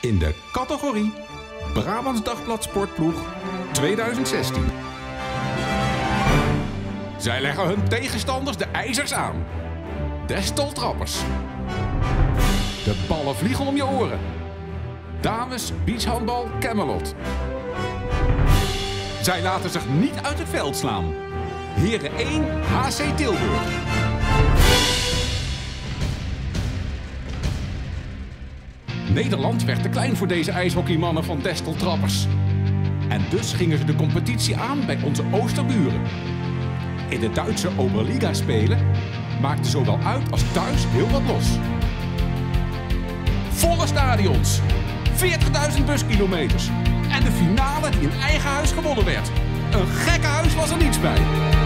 in de categorie Brabants Dagblad Sportploeg 2016. Zij leggen hun tegenstanders de ijzers aan. Destel Trappers. De ballen vliegen om je oren. Dames beachhandbal Camelot. Zij laten zich niet uit het veld slaan. Heren 1 HC Tilburg. Nederland werd te klein voor deze ijshockeymannen van Destel Trappers. En dus gingen ze de competitie aan bij onze oosterburen. In de Duitse Oberliga spelen maakte zowel uit als thuis heel wat los. Volle stadions, 40.000 buskilometers en de finale die in eigen huis gewonnen werd. Een gekke huis was er niets bij.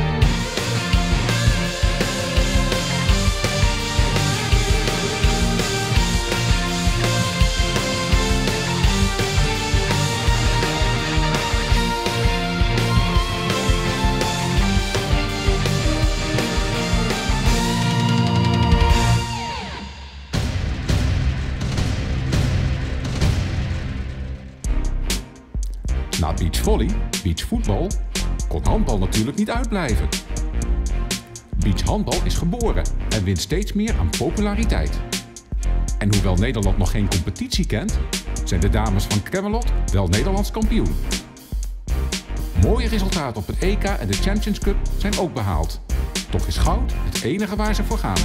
Na beachvolley, beachvoetbal, kon handbal natuurlijk niet uitblijven. Beachhandbal is geboren en wint steeds meer aan populariteit. En hoewel Nederland nog geen competitie kent, zijn de dames van Camelot wel Nederlands kampioen. Mooie resultaten op het EK en de Champions Cup zijn ook behaald. Toch is goud het enige waar ze voor gaan.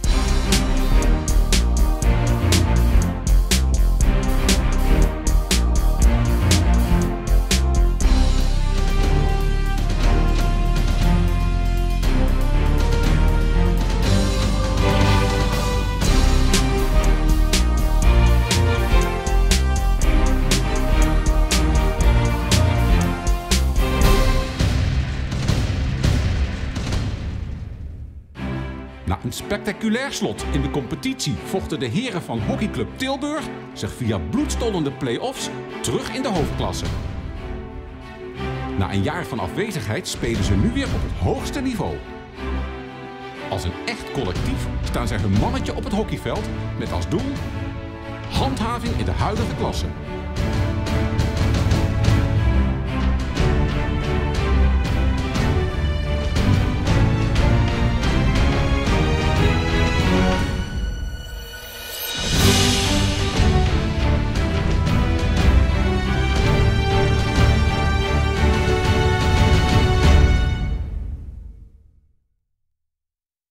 Na een spectaculair slot in de competitie vochten de heren van hockeyclub Tilburg zich via bloedstollende play-offs terug in de hoofdklasse. Na een jaar van afwezigheid spelen ze nu weer op het hoogste niveau. Als een echt collectief staan zij hun mannetje op het hockeyveld met als doel handhaving in de huidige klasse.